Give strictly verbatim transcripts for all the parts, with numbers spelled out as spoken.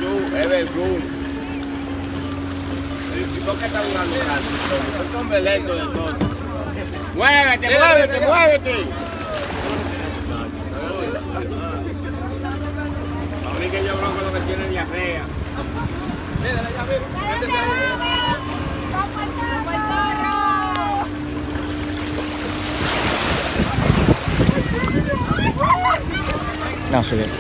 Everroom, Everroom. ¿Y por qué está jugando tanto? Es un belento de todo. ¡Muévete, muévete, muévete! A mí que yo bronco lo que tiene diarrea. No, soy bien.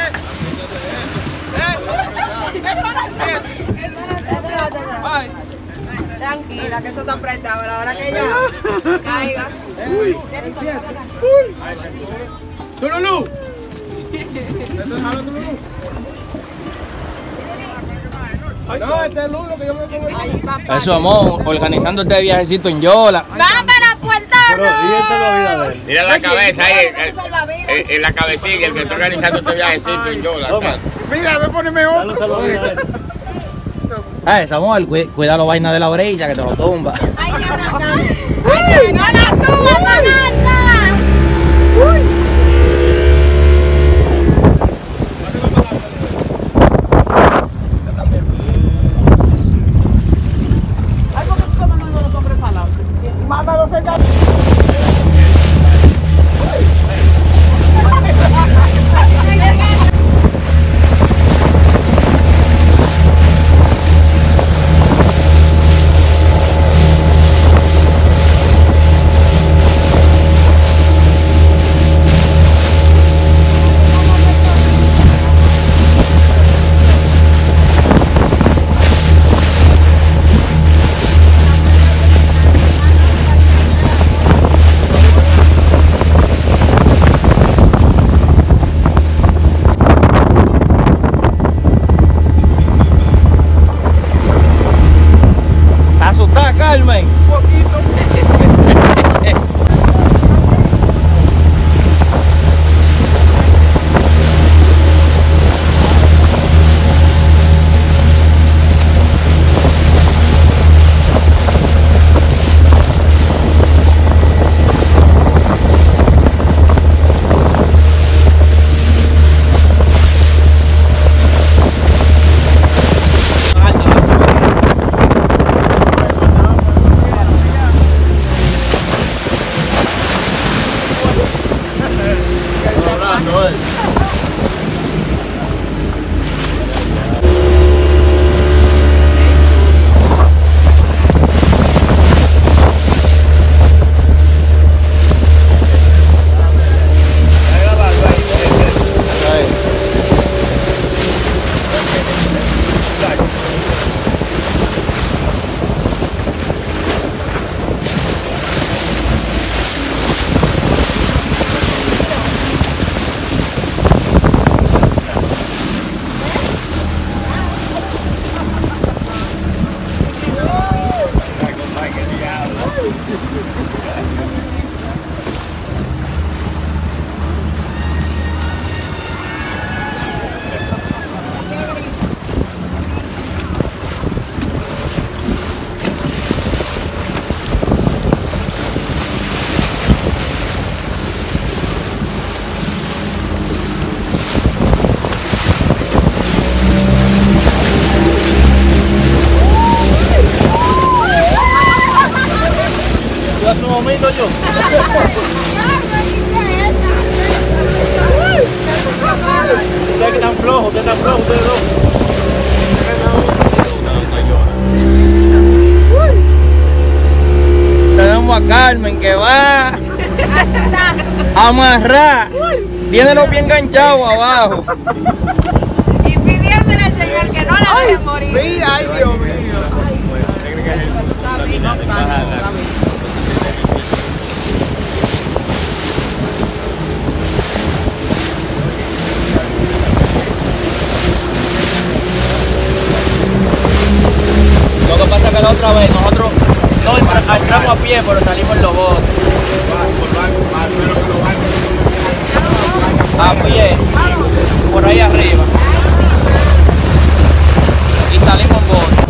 Tranquila, que eso está apretado. A la hora que ella caiga. ¡Uy! ¡Tululú! No, este es Lulo que yo me pongo. Eso, amor, organizando este viajecito en Yola. ¡Vamos para Puerto Rico! Mira la cabeza ahí, en, en la cabecilla, el que está organizando este viajecito en Yola. Mira, me pone mejor. Eh, Samuel, cu cuida la vaina de la orilla que te lo tumba. ¡Ay, ya ¡ay, no la subas, Donata! ¡Uy! Mátalo cerca. Carmen. Un poquito. yo. Ustedes que están flojos, ustedes están flojos, ustedes dos. Tenemos a Carmen que va a amarrar. Tiene bien enganchado abajo. Y pidiéndole al Señor que no la deje morir. Mira, ay Dios mío. Lo que pasa es que la otra vez nosotros no entramos a pie, pero salimos en los botes. A pie, por ahí arriba. Y salimos en bote.